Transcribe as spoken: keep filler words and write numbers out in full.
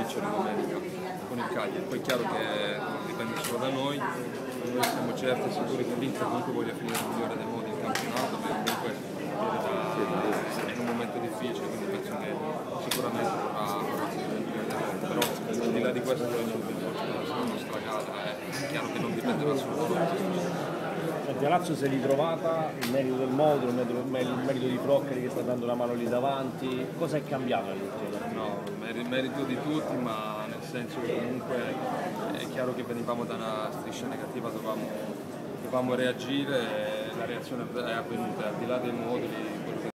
vincere domenica con il Cagliari. Poi è chiaro che non dipende solo da noi, noi siamo certi e sicuri che l'Inter comunque voglia finire il migliore dei modi in campionato, perché comunque è in un momento difficile, quindi penso che sicuramente vorrà finire il migliore dei modi, però al di là di questo noi non la nostra gara, è chiaro che non dipenderà solo da noi. Senti, a Lazio si è ritrovata il merito del modulo, il merito, il merito di Floccari che sta dando una mano lì davanti. Cosa è cambiato nell'ultima partita? No, il merito di tutti, ma nel senso che comunque è chiaro che venivamo da una striscia negativa, dovevamo, dovevamo reagire e la reazione è avvenuta, al di là dei moduli.